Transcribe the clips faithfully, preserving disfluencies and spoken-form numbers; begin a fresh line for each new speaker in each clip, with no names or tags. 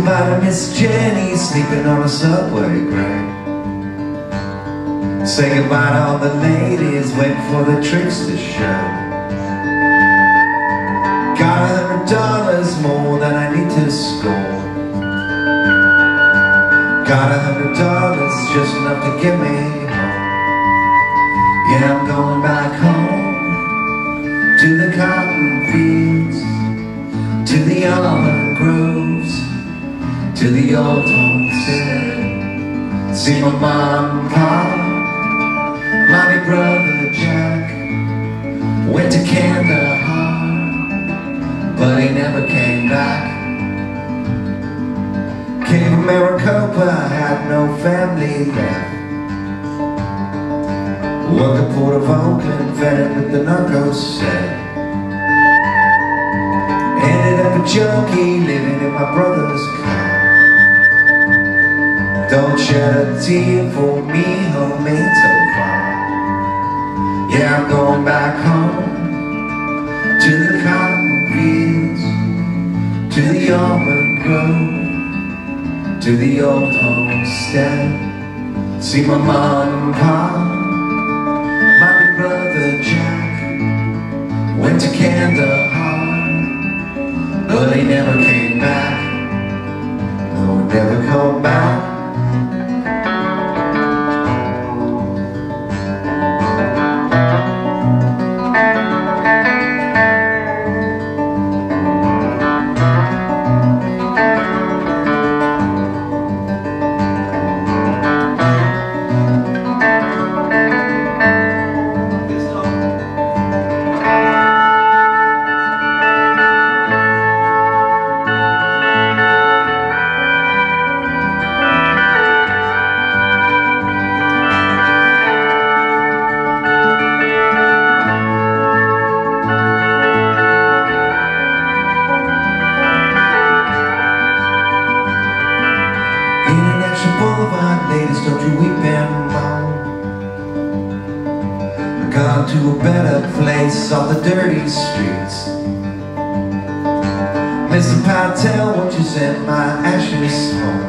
goodbye to Miss Jenny, sleeping on a subway grave. Say goodbye to all the ladies, waiting for the tricks to show. Got a hundred dollars more than I need to score. Got a hundred dollars, just enough to get me home. Yeah, I'm going back home to the cotton fields, to the almond groves, to the old homestead. See my mom and pop, my big brother Jack. Went to Kandahar, but he never came back. Came from Maricopa, had no family left. Worked at Port of Oakland, fed with the narco set. Ended up a junkie, living in my brother's car. Don't shed a tear for me, homemade so far. Yeah, I'm going back home to the cotton fields, to the almond grove, to the old homestead. See my mom and pop, my big brother Jack. Went to Kandahar, but he never came back. No, never come back. Ladies, don't you weep and moan. I've gone to a better place off the dirty streets. Mister Patel, won't you send my ashes home?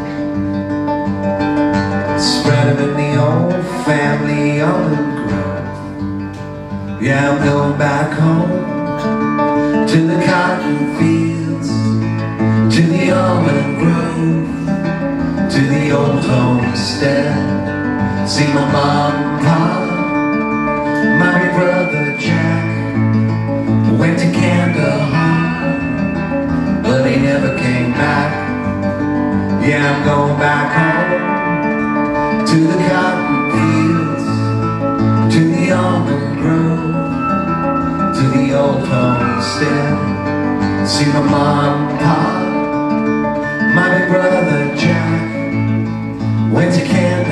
Spread them in the old family Almond Grove. Yeah, I'm going back home to the cotton fields, to the Almond Grove, to the old homestead. See my mom and pop, my big brother Jack. Went to Kandahar, but he never came back. Yeah, I'm going back home to the cotton fields, to the almond grove, to the old homestead. See my mom and pop, my big brother Jack. Went to Canada.